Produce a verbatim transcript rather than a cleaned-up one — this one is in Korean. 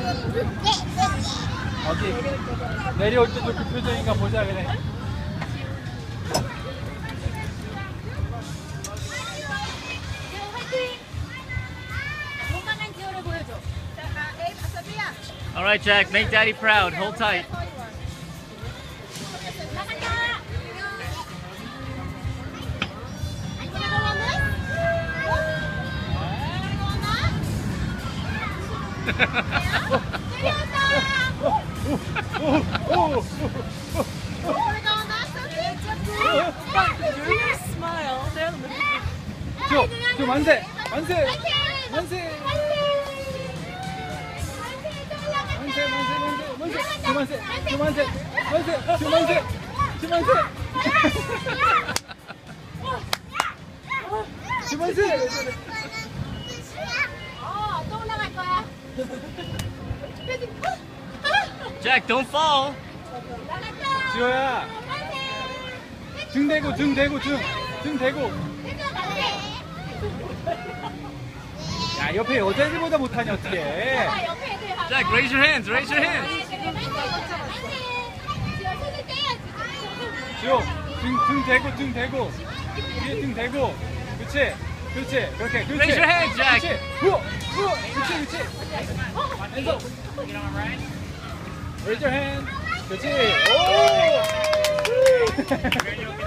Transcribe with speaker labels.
Speaker 1: 어디 내려올 때도 그 표정인가 보자 그래.
Speaker 2: All right, Jack, make Daddy proud. Hold tight.
Speaker 3: Smile.
Speaker 1: 조, 조 만세, 만세, 만세, 만세, 만세, 조 만세, 조 만세, 만세, 조 만세, 조 만세, 조 만세.
Speaker 2: Jack, don't fall.
Speaker 1: 지호야, 등 대고, 등 대고, 등, 등 대고. 야, 옆에 여자애들보다 못하냐 어떡해.
Speaker 2: Jack, raise your hands. Raise your hands.
Speaker 1: 지호, 등, 등 대고, 등 대고. 뒤에 등 대고. 그렇지, 그렇지, 그렇게, 그렇지.
Speaker 2: Raise your hands, Jack.
Speaker 1: 그렇지, 후어, 후어, 그렇지, 그렇지. Hands up. Raise your hand. 그렇지. 오.